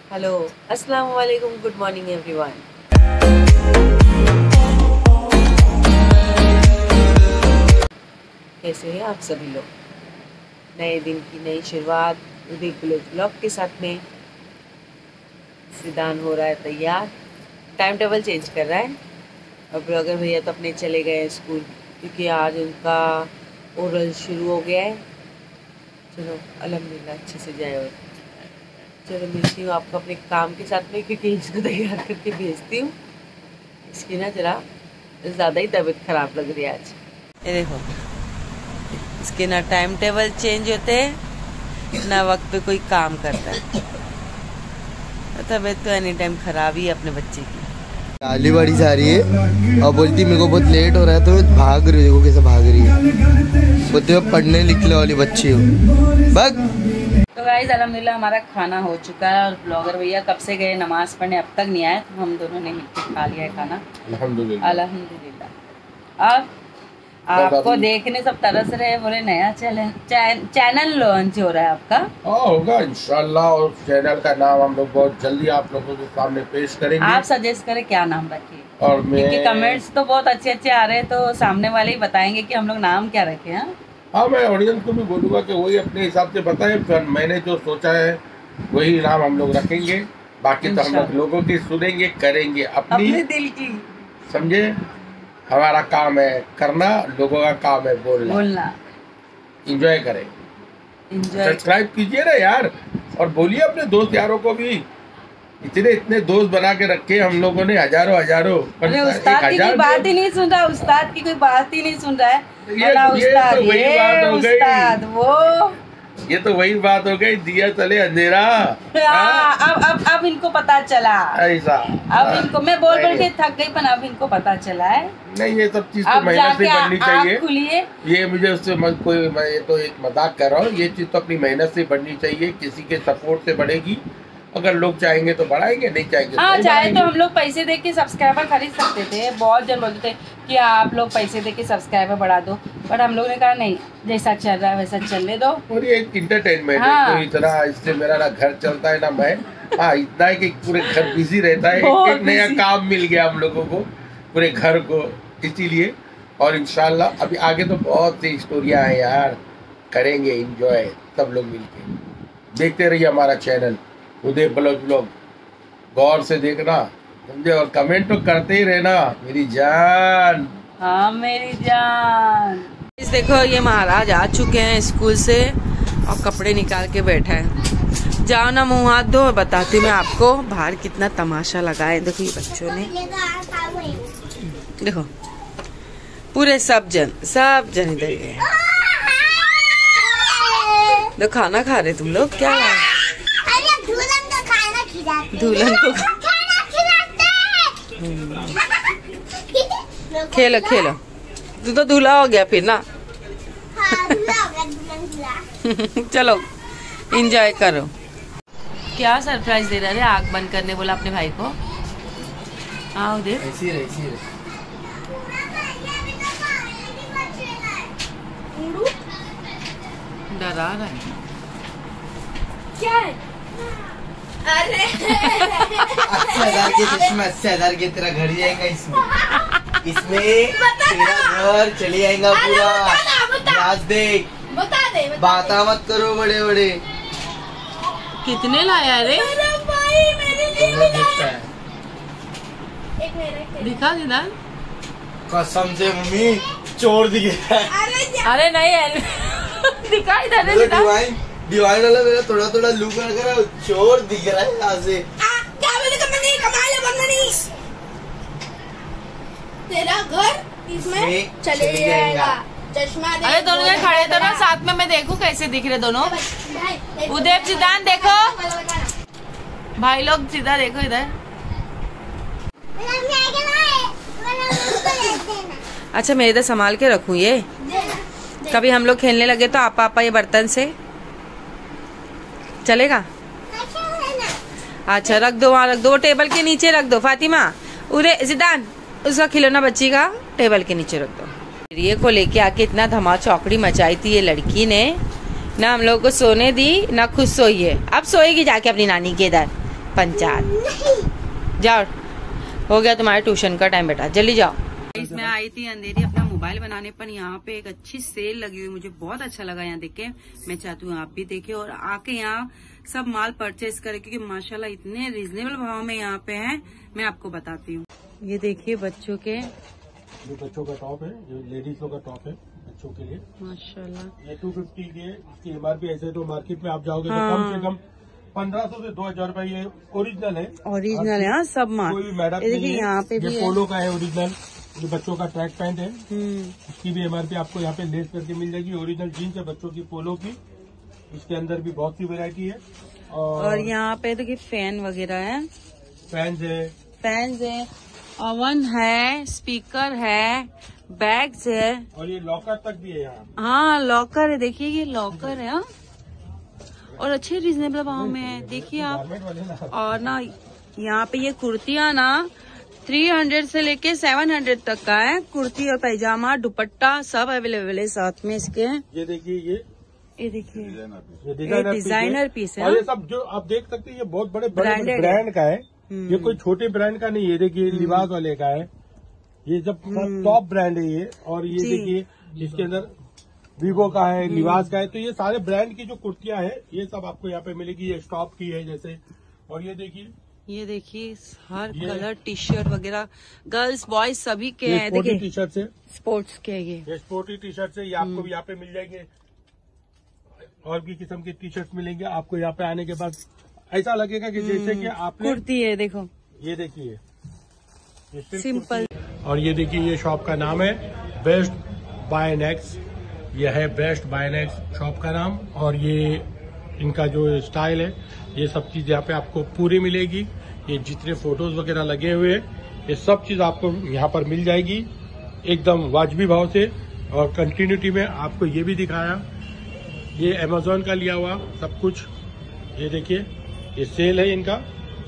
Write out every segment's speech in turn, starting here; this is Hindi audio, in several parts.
हेलो, अस्सलाम वालेकुम, गुड मॉर्निंग एवरीवन। कैसे हैं आप सभी लोग? नए दिन की नई शुरुआत उदय ब्लॉग के साथ में। सिदान हो रहा है तैयार, टाइम टेबल चेंज कर रहा है। और ब्लॉगर भैया तो अपने चले गए हैं स्कूल, क्योंकि आज उनका ओरल शुरू हो गया है। चलो अल्हम्दुलिल्लाह अच्छे से जाए। और चलो मिलती हूँ आपको अपने काम के साथ में, क्योंकि इसको तैयार करके भेजती हूँ। इसकी ना जरा ज़्यादा ही तबीयत ख़राब लग रही है आज। ये देखो, इसके ना टाइम टेबल चेंज होते हैं ना वक्त पे कोई काम करता है। तबीयत तो एनी टाइम ख़राब ही है अपने बच्चे की। गाली बड़ी जा रही है और बोलती मेरे को बहुत लेट हो रहा है, तो भाग रही है। देखो कैसे भाग रही है, बोलती मैं पढ़ने लिखने वाली बच्ची हूँ। भाग। तो गाइस अल्हम्दुलिल्लाह हमारा खाना हो चुका है, और ब्लॉगर भैया कब से गए नमाज पढ़ने, अब तक नहीं आए। तो हम दोनों ने मिलकर खा लिया है खाना अल्हम्दुलिल्लाह। अब आपको देखने सब तरस रहे हैं, बोले नया चैनल लॉन्च हो रहा है आपका। हाँ होगा इंशाल्लाह, और चैनल का नाम हम लोग बहुत जल्दी आप लोगों के सामने पेश करेंगे। आप सजेस्ट करें क्या नाम रखें, और क्योंकि कमेंट्स तो बहुत अच्छे अच्छे आ रहे हैं, तो सामने वाले ही बताएंगे कि हम लोग नाम क्या रखें। हाँ मैं ऑडियंस को भी बोलूँगा कि वही अपने हिसाब से बताएं, फिर मैंने जो सोचा है वही नाम हम लोग रखेंगे। बाकी तो हम लोग लोगों की सुनेंगे, करेंगे अपनी दिल की। समझे, हमारा काम है करना, लोगों का काम है बोलना। इंजॉय करें, सब्सक्राइब कीजिए ना यार, और बोलिए अपने दोस्त यारों को भी। इतने दोस्त बना के रखे हम लोगों ने, हजारों। उस्ताद की कोई बात ही नहीं सुन रहा, उस्ताद की कोई बात ही नहीं सुन रहा है। ये तो वही बात हो गई, दिया चले अंधेरा। अब इनको पता चला ऐसा। अब इनको मैं बोल के थक गई, पर अब इनको पता चला है। नहीं, ये सब चीज तो मेहनत से बढ़नी चाहिए। ये मुझे उससे कोई, मैं ये तो एक मजाक कर रहा हूँ। ये चीज तो अपनी मेहनत से बढ़नी चाहिए, किसी के सपोर्ट से बढ़ेगी। अगर लोग चाहेंगे तो बढ़ाएंगे, नहीं चाहेंगे हाँ, चाहे तो हम लोग पैसे दे के सब्सक्राइबर खरीद सकते थे। बहुत जन बोलते थे कि आप लोग पैसे दे के सब्सक्राइबर बढ़ा दो, बट हम लोग ने कहा नहीं, जैसा चल रहा है वैसा चलने दो। और ये एक इंटरटेनमेंट है, तो इतना इससे मेरा ना घर चलता है ना मैं। हाँ, इतना है कि पूरे घर बिजी रहता है। एक नया काम मिल गया हम लोगों को, पूरे घर को, इसीलिए। और इंशाल्लाह अभी आगे तो बहुत सी स्टोरियाँ हैं यार, करेंगे इंजॉय सब लोग मिलके। देखते रहिए हमारा चैनल उदय ब्लॉग, गौर से देखना, समझे, और कमेंट तो करते ही रहना मेरी जान। हाँ मेरी जान। इस देखो, ये महाराज आ चुके हैं स्कूल से और कपड़े निकाल के बैठा है। जाओ ना मुंह हाथ धो, बताती मैं आपको बाहर कितना तमाशा लगा है। देखो ये बच्चों ने, देखो पूरे सब जन इधर गए। देखो खाना खा रहे तुम लोग, क्या धूलन को खेलो तू तो धूला हो गया फिर ना। चलो एंजॉय करो। क्या सरप्राइज दे रहा है? आग बंद करने बोला अपने भाई को। आओ देख, ऐसी रहे। डरा रहा है क्या है? अरे 80,000 के चश्मे, 80,000 के तेरा घर जाएगा इसमें तेरा घर चले जाएगा पूरा। आज देख, बता दे। बाता मत करो बड़े। कितने लाया रे? भाई मेरे लिए दिखा दीदा। कसम से मम्मी चोर दिख रहा है। अरे नहीं दिखाई दे डिवाइन वाला मेरा थोड़ा लुक लग रहा है, चोर दिख रहा है यहाँ से। तेरा घर इसमें चले जाएगा। चश्मा दे। अरे दोनों जन खड़े तो ना साथ में, मैं देखूं कैसे दिख रहे दोनों। उदय सिद्धांत देखो, भाई लोग सीधा देखो इधर। अच्छा मैं इधर संभाल के रखूं ये, कभी हम लोग खेलने लगे तो आपा ये बर्तन से चलेगा। अच्छा रख दो, वहाँ रख दो, टेबल के नीचे रख दो। फातिमा, उरे सिद्धांत, उसका खिलौना बच्ची का टेबल के नीचे रख दो। ये को लेके आके इतना धमा चौकड़ी मचाई थी ये लड़की ने, ना हम लोग को सोने दी ना खुद सोई है। अब सोएगी जाके अपनी नानी के इधर। पंचायत। जाओ, हो गया तुम्हारे ट्यूशन का टाइम बेटा, जल्दी जाओ। इसमें आई थी अंधेरी अपना मोबाइल बनाने पर, यहाँ पे एक अच्छी सेल लगी हुई, मुझे बहुत अच्छा लगा यहाँ देख के। मैं चाहती हूँ आप भी देखें और आके यहाँ सब माल परचेज करें, क्योंकि माशाल्लाह इतने रिजनेबल भाव में यहाँ पे हैं। मैं आपको बताती हूँ, ये देखिए बच्चों के, ये बच्चों का टॉप है, जो लेडीज लोग का टॉप है बच्चों के लिए माशाल्लाह। ये 250 की है। इसकी एमआरपी ऐसे तो मार्केट में आप जाओगे हाँ। तो कम से कम 1500 से 2000 रुपए। ये ओरिजिनल है, ओरिजिनल है। हाँ, सब माल। कोई भी मैडम ये देखिए यहाँ पे भी ये है। पोलो का है ओरिजिनल। ये बच्चों का ट्रैक पैंट है, हम्म, इसकी भी एमआरपी आपको यहाँ पे लेस करके मिल जाएगी। ओरिजिनल जीन्स है बच्चों की पोलो की, इसके अंदर भी बहुत सी वैरायटी है। और यहाँ पे देखिए फैन वगैरह है, फैंस है, ओवन है, स्पीकर है, बैग्स है, और ये लॉकर तक भी है यहाँ। हाँ लॉकर है। देखिए ये लॉकर है। हाँ? और अच्छे रिजनेबल भाव में है, देखिए आप। गारमेंट वाले ना, और ना यहाँ पे ये कुर्तियाँ ना 300 से लेके 700 तक का है। कुर्ती और पैजामा, दुपट्टा सब अवेलेबल है साथ में इसके। ये देखिए ये देखिए ये डिजाइनर पीस है। और ये सब जो आप देख सकते हैं ये बहुत बड़े Branded ब्रांड का है। ये कोई छोटे ब्रांड का नहीं है। देखिए लिबास वाले का है, ये जब टॉप ब्रांड है ये। और ये देखिए इसके अंदर वीवो का है, लिबास का है। तो ये सारे ब्रांड की जो कुर्तियां हैं ये सब आपको यहाँ पे मिलेगी। ये स्टॉप की है जैसे। और ये देखिए हर कलर टी शर्ट वगैरह गर्ल्स बॉयज सभी के हैं। देखिए टी शर्ट से स्पोर्ट्स के ये स्पोर्टी टी शर्ट से ये आपको भी यहाँ पे मिल जाएंगे। और भी किस्म के टी शर्ट मिलेंगे आपको यहाँ पे आने के बाद। ऐसा लगेगा कि जैसे कि आपने कुर्ती है। देखो ये देखिए ये सिंपल। और ये देखिए ये शॉप का नाम है बेस्ट बाय नेक्स्ट। यह है बेस्ट बाय नेक्स्ट शॉप का नाम। और ये इनका जो स्टाइल है ये सब चीज यहाँ पे आपको पूरी मिलेगी। ये जितने फोटोज वगैरह लगे हुए हैं ये सब चीज आपको यहाँ पर मिल जाएगी एकदम वाजबी भाव से। और कंटिन्यूटी में आपको ये भी दिखाया, ये अमेजोन का लिया हुआ सब कुछ। ये देखिए ये सेल है इनका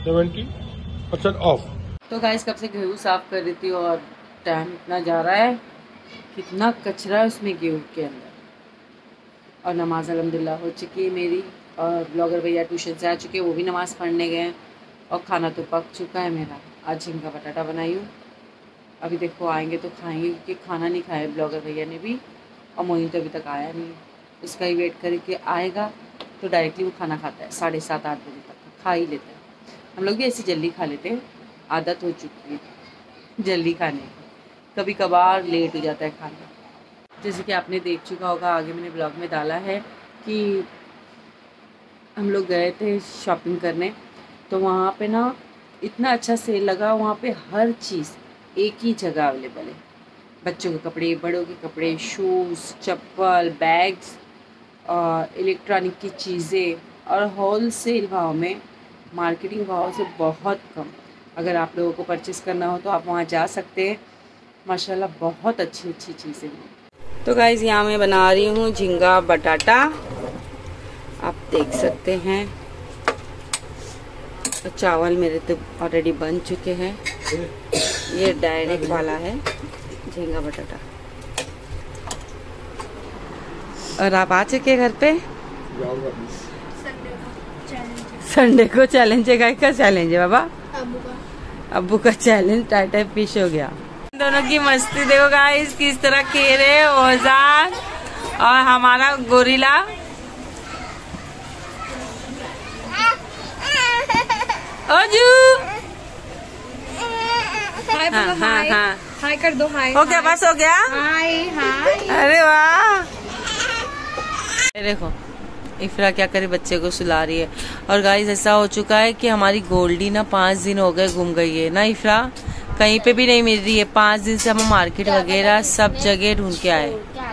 70% ऑफ। तो गाइस कब से गेहूँ साफ कर रही थी और टाइम इतना जा रहा है, कितना कचरा है उसमें गेहूँ के अंदर। और नमाज अल्हम्दुलिल्लाह हो चुकी है मेरी, और ब्लॉगर भैया ट्यूशन से आ चुके हैं, वो भी नमाज़ पढ़ने गए। और खाना तो पक चुका है मेरा। आज झींगा बटाटा बनाई हूँ। अभी देखो आएंगे तो खाएंगे, क्योंकि खाना नहीं खाया ब्लॉगर भैया ने भी, और मोइन तो अभी तक आया नहीं। उसका ही वेट करके आएगा तो डायरेक्टली वो खाना खाता है 7:30-8 बजे तक खा ही लेते हैं। हम लोग भी ऐसी जल्दी खा लेते हैं, आदत हो चुकी है जल्दी खाने की। कभी कभार लेट हो जाता है खाना। जैसे कि आपने देख चुका होगा, आगे मैंने ब्लॉग में डाला है कि हम लोग गए थे शॉपिंग करने, तो वहाँ पे ना इतना अच्छा सेल लगा। वहाँ पे हर चीज़ एक ही जगह अवेलेबल है। बच्चों के कपड़े, बड़ों के कपड़े, शूज़, चप्पल, बैग्स और इलेक्ट्रॉनिक की चीज़ें, और होल सेल भाव में, मार्केटिंग भाव से बहुत कम। अगर आप लोगों को परचेज़ करना हो तो आप वहाँ जा सकते हैं। माशाल्लाह बहुत अच्छी अच्छी चीज़ें हैं। तो गाइज़ यहाँ मैं बना रही हूँ झींगा बटाटा, आप देख सकते हैं। तो चावल मेरे तो ऑलरेडी बन चुके हैं। ये डायरेक्ट वाला है झींगा बटाटा। और आप आ चुके घर पे। संडे को चैलेंज है। गाय का चैलेंज है बाबा? अब्बू का चैलेंज टाटा फिश हो गया। दोनों की मस्ती देखो गाइस किस तरह खेल रहे औजार और हमारा गोरिल्ला। ओजू हाय बोलो, हाँ हाय हाँ हाय कर दो, हाय। हो गया, बस हो गया। हाय हाय। अरे वाह, ये देखो इफ्रा क्या करे, बच्चे को सुला रही है। और गाइस ऐसा हो चुका है कि हमारी गोल्डी ना 5 दिन हो गए गुम गई है ना इफ्रा, कहीं पे भी नहीं मिल रही है। 5 दिन से हम मार्केट वगैरह सब जगह ढूंढ के आए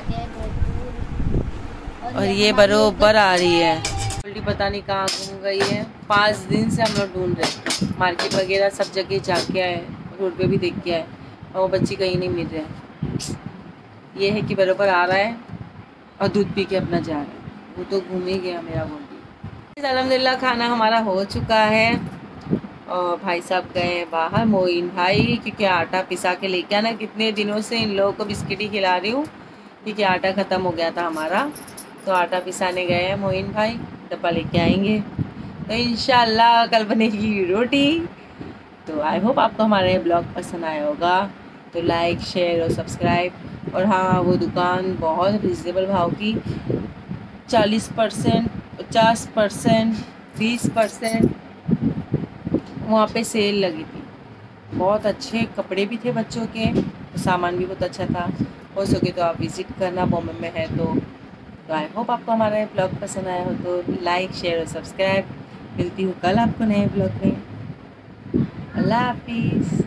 और ये बरोबर आ रही है। गोल्डी पता नहीं कहाँ गुम गई है। 5 दिन से हम लोग ढूंढ रहे हैं, मार्केट वगैरह सब जगह जाके आए, रोड पे भी देख के आए, और वो बच्ची कहीं नहीं मिल रहा है। ये है कि बरोबर आ रहा है और दूध पी के अपना जा रहा है। वो तो घूम ही गया मेरा गोल्डी। अल्हम्दुलिल्लाह खाना हमारा हो चुका है और भाई साहब गए बाहर, मोइन भाई, क्योंकि आटा पिसा के लेके आना। कितने दिनों से इन लोगों को बिस्किट ही खिला रही हूँ क्योंकि आटा ख़त्म हो गया था हमारा, तो आटा पिसाने गए हैं मोइन भाई, डब्बा लेके आएंगे। तो इंशाल्लाह कल बनेगी रोटी। तो आई होप आपको हमारा ये ब्लॉग पसंद आया होगा। तो लाइक शेयर और सब्सक्राइब। और हाँ, वो दुकान बहुत रिजनेबल भाव की 40%, 50%, 20% वहाँ पे सेल लगी थी। बहुत अच्छे कपड़े भी थे बच्चों के, तो सामान भी बहुत अच्छा था। हो सके तो आप विज़िट करना, बॉम्बे में है तो आई होप आपको हमारा ये ब्लॉग पसंद आया हो। तो लाइक शेयर और सब्सक्राइब। मिलती हूँ कल आपको नए ब्लॉग में। अल्लाह हाफिज़।